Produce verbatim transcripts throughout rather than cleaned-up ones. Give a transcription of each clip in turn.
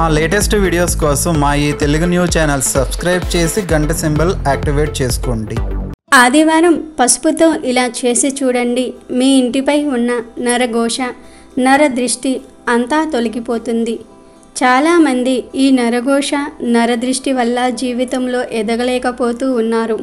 మా latest videos కోసం మా ఈ తెలుగు న్యూస్ ఛానల్ సబ్స్క్రైబ్ చేసి గంట సింబల్ యాక్టివేట్ చేసుకోండి. ఆదివారం పసుపుతో ఇలా చేసి చూడండి. మీ ఇంటిపై ఉన్న నరఘోష, నరదృష్టి అంతా తొలగిపోతుంది. చాలామంది ఈ నరఘోష, నరదృష్టి వల్ల జీవితంలో ఎదగలేకపోతూ ఉన్నారు.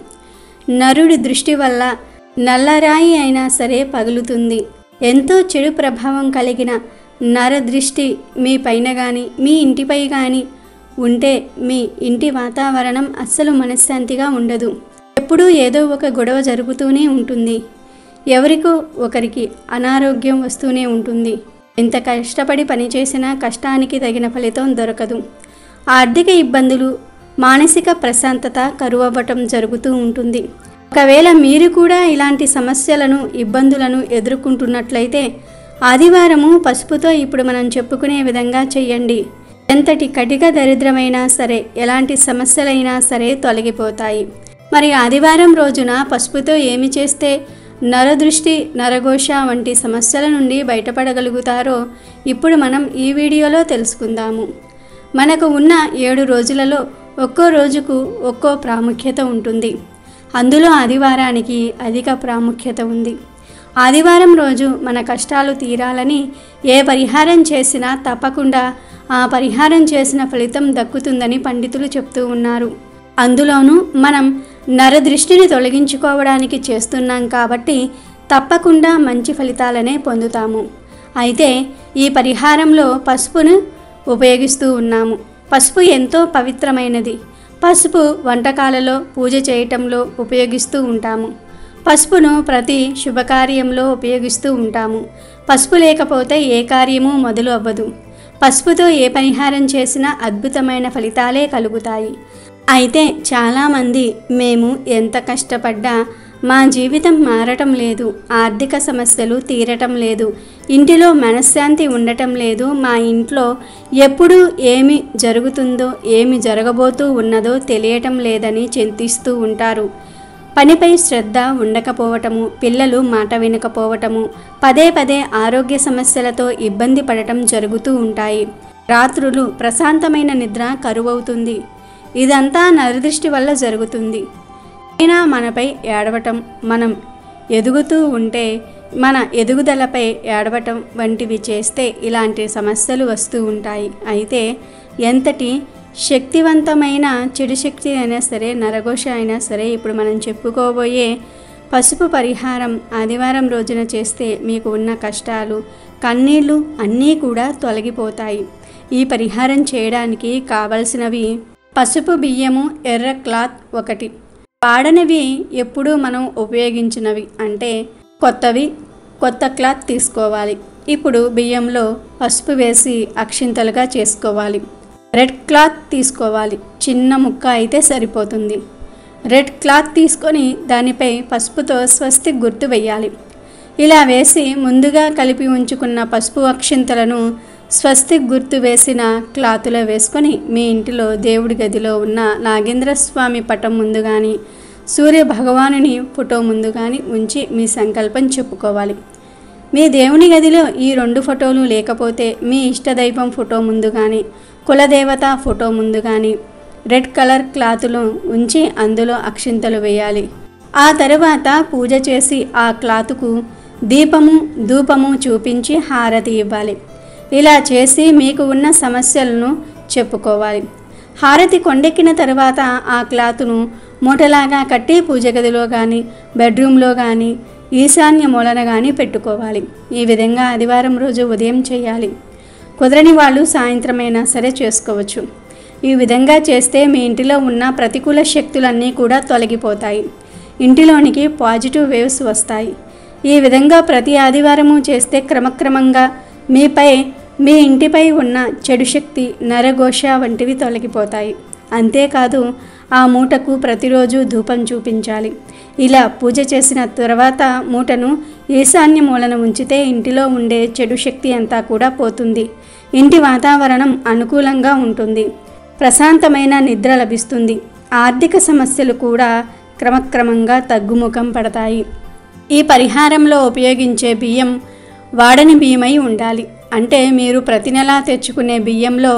నరుడి దృష్టి వల్ల నల్లరాయి అయినా సరే పగులుతుంది. ఎంతో చెడు ప్రభావం కలిగిన నరదృష్టి మీ పైన కానీ మీ ఇంటిపై కానీ ఉంటే మీ ఇంటి వాతావరణం అస్సలు మనశ్శాంతిగా ఉండదు. ఎప్పుడూ ఏదో ఒక గొడవ జరుగుతూనే ఉంటుంది. ఎవరికో ఒకరికి అనారోగ్యం వస్తూనే ఉంటుంది. ఎంత కష్టపడి పనిచేసినా కష్టానికి తగిన ఫలితం దొరకదు. ఆర్థిక ఇబ్బందులు, మానసిక ప్రశాంతత కరువవ్వటం జరుగుతూ ఉంటుంది. ఒకవేళ మీరు కూడా ఇలాంటి సమస్యలను, ఇబ్బందులను ఎదుర్కొంటున్నట్లయితే ఆదివారము పసుపుతో ఇప్పుడు మనం చెప్పుకునే విధంగా చెయ్యండి. ఎంతటి కటిక దరిద్రమైనా సరే, ఎలాంటి సమస్యలైనా సరే తొలగిపోతాయి. మరి ఆదివారం రోజున పసుపుతో ఏమి చేస్తే నరదృష్టి, నరఘోష వంటి సమస్యల నుండి బయటపడగలుగుతారో ఇప్పుడు మనం ఈ వీడియోలో తెలుసుకుందాము. మనకు ఉన్న ఏడు రోజులలో ఒక్కో రోజుకు ఒక్కో ప్రాముఖ్యత ఉంటుంది. అందులో ఆదివారానికి అధిక ప్రాముఖ్యత ఉంది. ఆదివారం రోజు మన కష్టాలు తీరాలని ఏ పరిహారం చేసినా తప్పకుండా ఆ పరిహారం చేసిన ఫలితం దక్కుతుందని పండితులు చెప్తూ ఉన్నారు. అందులోనూ మనం నరదృష్టిని తొలగించుకోవడానికి చేస్తున్నాం కాబట్టి తప్పకుండా మంచి ఫలితాలనే పొందుతాము. అయితే ఈ పరిహారంలో పసుపును ఉపయోగిస్తూ ఉన్నాము. పసుపు ఎంతో పవిత్రమైనది. పసుపు వంటకాలలో, పూజ చేయటంలో ఉపయోగిస్తూ ఉంటాము. పసుపును ప్రతి శుభకార్యంలో ఉపయోగిస్తూ ఉంటాము. పసుపు లేకపోతే ఏ కార్యము మొదలు అవ్వదు. పసుపుతో ఏ పరిహారం చేసినా అద్భుతమైన ఫలితాలే కలుగుతాయి. అయితే చాలామంది మేము ఎంత కష్టపడ్డా మా జీవితం మారటం లేదు, ఆర్థిక సమస్యలు తీరటం లేదు, ఇంటిలో మనశ్శాంతి ఉండటం లేదు, మా ఇంట్లో ఎప్పుడు ఏమి జరుగుతుందో, ఏమి జరగబోతూ ఉన్నదో తెలియటం లేదని చింతిస్తూ ఉంటారు. పనిపై శ్రద్ధ ఉండకపోవటము, పిల్లలు మాట వినకపోవటము, పదే పదే ఆరోగ్య సమస్యలతో ఇబ్బంది పడటం జరుగుతూ ఉంటాయి. రాత్రులు ప్రశాంతమైన నిద్ర కరువవుతుంది. ఇదంతా నరదృష్టి వల్ల జరుగుతుంది. అయినా మనపై ఏడవటం, మనం ఎదుగుతూ ఉంటే మన ఎదుగుదలపై ఏడవటం వంటివి చేస్తే ఇలాంటి సమస్యలు వస్తూ ఉంటాయి. అయితే ఎంతటి శక్తివంతమైన చెడు శక్తి అయినా సరే, నరఘోష అయినా సరే, ఇప్పుడు మనం చెప్పుకోబోయే పసుపు పరిహారం ఆదివారం రోజున చేస్తే మీకు ఉన్న కష్టాలు, కన్నీళ్ళు అన్నీ కూడా తొలగిపోతాయి. ఈ పరిహారం చేయడానికి కావలసినవి పసుపు, బియ్యము, ఎర్ర క్లాత్ ఒకటి. వాడనివి ఎప్పుడూ మనం ఉపయోగించినవి అంటే కొత్తవి, కొత్త క్లాత్ తీసుకోవాలి. ఇప్పుడు బియ్యంలో పసుపు వేసి అక్షింతలుగా చేసుకోవాలి. రెడ్ క్లాత్ తీసుకోవాలి. చిన్న ముక్క అయితే సరిపోతుంది. రెడ్ క్లాత్ తీసుకొని దానిపై పసుపుతో స్వస్తిక్ గుర్తు వేయాలి. ఇలా వేసి ముందుగా కలిపి ఉంచుకున్న పసుపు అక్షింతలను స్వస్తిక్ గుర్తు వేసిన క్లాతులో వేసుకొని మీ ఇంటిలో దేవుడి గదిలో ఉన్న నాగేంద్ర స్వామి పటం ముందు కానీ, సూర్య భగవానుని ఫోటో ముందు కానీ ఉంచి మీ సంకల్పం చెప్పుకోవాలి. మీ దేవుని గదిలో ఈ రెండు ఫోటోలు లేకపోతే మీ ఇష్టదైవం ఫోటో ముందు కానీ, కులదేవత ఫోటో ముందు కానీ రెడ్ కలర్ క్లాతులు ఉంచి అందులో అక్షింతలు వేయాలి. ఆ తరువాత పూజ చేసి ఆ క్లాతుకు దీపము, ధూపము చూపించి హారతి ఇవ్వాలి. ఇలా చేసి మీకు ఉన్న సమస్యలను చెప్పుకోవాలి. హారతి కొండెక్కిన తర్వాత ఆ క్లాతును మూటలాగా కట్టి పూజ గదిలో కానీ, బెడ్రూమ్లో కానీ, ఈశాన్య మూలన కానీ పెట్టుకోవాలి. ఈ విధంగా ఆదివారం రోజు ఉదయం చేయాలి. కుదరని వాళ్ళు సాయంత్రమైనా సరే చేసుకోవచ్చు. ఈ విధంగా చేస్తే మీ ఇంటిలో ఉన్న ప్రతికూల శక్తులన్నీ కూడా తొలగిపోతాయి. ఇంటిలోనికి పాజిటివ్ వేవ్స్ వస్తాయి. ఈ విధంగా ప్రతి ఆదివారము చేస్తే క్రమక్రమంగా మీపై, మీ ఇంటిపై ఉన్న చెడు శక్తి, నరఘోష వంటివి తొలగిపోతాయి. అంతేకాదు ఆ మూటకు ప్రతిరోజు ధూపం చూపించాలి. ఇలా పూజ చేసిన తర్వాత మూటను ఈశాన్య మూలన ఉంచితే ఇంటిలో ఉండే చెడు శక్తి అంతా కూడా పోతుంది. ఇంటి వాతావరణం అనుకూలంగా ఉంటుంది. ప్రశాంతమైన నిద్ర లభిస్తుంది. ఆర్థిక సమస్యలు కూడా క్రమక్రమంగా తగ్గుముఖం పడతాయి. ఈ పరిహారంలో ఉపయోగించే బియ్యం వాడని బియ్యమై ఉండాలి. అంటే మీరు ప్రతి నెలా తెచ్చుకునే బియ్యంలో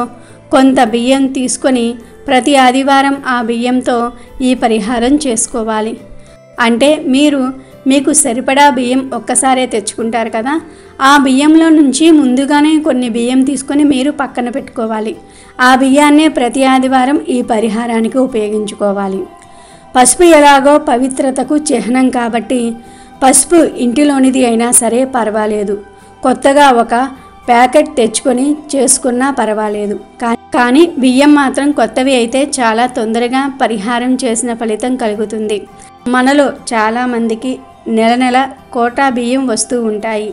కొంత బియ్యం తీసుకొని ప్రతి ఆదివారం ఆ బియ్యంతో ఈ పరిహారం చేసుకోవాలి. అంటే మీరు మీకు సరిపడా బియ్యం ఒక్కసారే తెచ్చుకుంటారు కదా, ఆ బియ్యంలో నుంచి ముందుగానే కొన్ని బియ్యం తీసుకొని మీరు పక్కన పెట్టుకోవాలి. ఆ బియ్యాన్నే ప్రతి ఆదివారం ఈ పరిహారానికి ఉపయోగించుకోవాలి. పసుపు ఎలాగో పవిత్రతకు చిహ్నం కాబట్టి పసుపు ఇంటిలోనిది అయినా సరే పర్వాలేదు, కొత్తగా ఒక ప్యాకెట్ తెచ్చుకొని చేసుకున్నా పర్వాలేదు. కానీ బియ్యం మాత్రం కొత్తవి అయితే చాలా తొందరగా పరిహారం చేసిన ఫలితం కలుగుతుంది. మనలో చాలామందికి నెల నెల కోటా బియ్యం వస్తూ ఉంటాయి.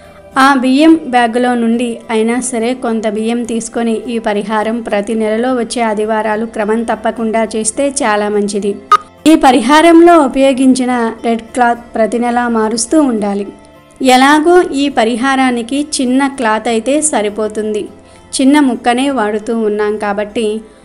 ఆ బియ్యం బ్యాగులో నుండి అయినా సరే కొంత బియ్యం తీసుకొని ఈ పరిహారం ప్రతి నెలలో వచ్చే ఆదివారాలు క్రమం తప్పకుండా చేస్తే చాలా మంచిది. ఈ పరిహారంలో ఉపయోగించిన రెడ్ క్లాత్ ప్రతి నెల మారుస్తూ ఉండాలి. ఎలాగో ఈ పరిహారానికి చిన్న క్లాత్ అయితే సరిపోతుంది, చిన్న ముక్కనే వాడుతూ ఉన్నాం కాబట్టి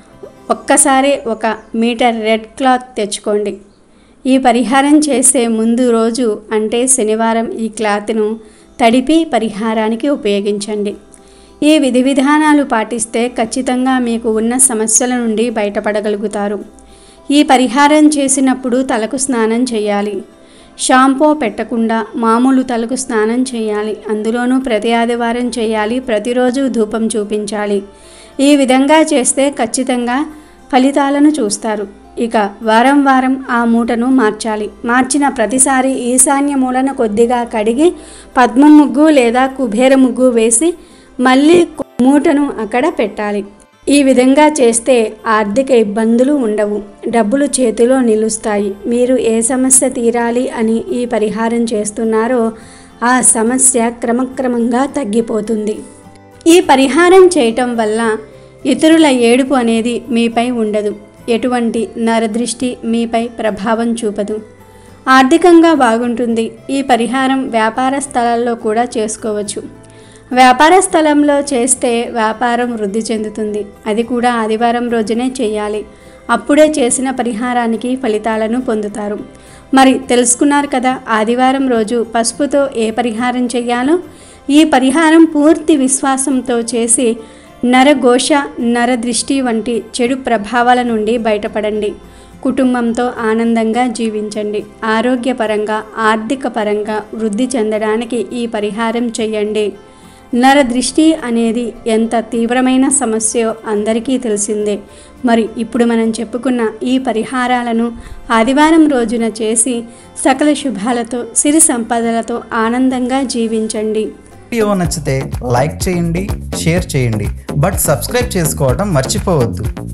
ఒక్కసారి ఒక మీటర్ రెడ్ క్లాత్ తెచ్చుకోండి. ఈ పరిహారం చేసే ముందు రోజు అంటే శనివారం ఈ క్లాత్ను తడిపి పరిహారానికి ఉపయోగించండి. ఈ విధి విధానాలు పాటిస్తే ఖచ్చితంగా మీకు ఉన్న సమస్యల నుండి బయటపడగలుగుతారు. ఈ పరిహారం చేసినప్పుడు తలకు స్నానం చేయాలి. షాంపూ పెట్టకుండా మామూలు తలకు స్నానం చేయాలి. అందులోనూ ప్రతి ఆదివారం చేయాలి. ప్రతిరోజు ధూపం చూపించాలి. ఈ విధంగా చేస్తే ఖచ్చితంగా ఫలితాలను చూస్తారు. ఇక వారం వారం ఆ మూటను మార్చాలి. మార్చిన ప్రతిసారి ఈశాన్య మూలన కొద్దిగా కడిగి పద్మ ముగ్గు లేదా కుబేర ముగ్గు వేసి మళ్ళీ మూటను అక్కడ పెట్టాలి. ఈ విధంగా చేస్తే ఆర్థిక ఇబ్బందులు ఉండవు, డబ్బులు చేతిలో నిలుస్తాయి. మీరు ఏ సమస్య తీరాలి అని ఈ పరిహారం చేస్తున్నారో ఆ సమస్య క్రమక్రమంగా తగ్గిపోతుంది. ఈ పరిహారం చేయటం వల్ల ఇతరుల ఏడుపు అనేది మీపై ఉండదు. ఎటువంటి నరదృష్టి మీపై ప్రభావం చూపదు. ఆర్థికంగా బాగుంటుంది. ఈ పరిహారం వ్యాపార స్థలాల్లో కూడా చేసుకోవచ్చు. వ్యాపార స్థలంలో చేస్తే వ్యాపారం వృద్ధి చెందుతుంది. అది కూడా ఆదివారం రోజునే చేయాలి. అప్పుడే చేసిన పరిహారానికి ఫలితాలను పొందుతారు. మరి తెలుసుకున్నారు కదా, ఆదివారం రోజు పసుపుతో ఏ పరిహారం చేయాలో. ఈ పరిహారం పూర్తి విశ్వాసంతో చేసి నరఘోష, నరదృష్టి వంటి చెడు ప్రభావాల నుండి బయటపడండి. కుటుంబంతో ఆనందంగా జీవించండి. ఆరోగ్యపరంగా, ఆర్థిక పరంగా వృద్ధి చెందడానికి ఈ పరిహారం చేయండి. నరదృష్టి అనేది ఎంత తీవ్రమైన సమస్యో అందరికీ తెలిసిందే. మరి ఇప్పుడు మనం చెప్పుకున్న ఈ పరిహారాలను ఆదివారం రోజున చేసి సకల శుభాలతో, సిరి సంపదలతో ఆనందంగా జీవించండి. వీడియో నచ్చితే లైక్ చేయండి, షేర్ చేయండి, బట్ సబ్స్క్రైబ్ చేసుకోవడం మర్చిపోవద్దు.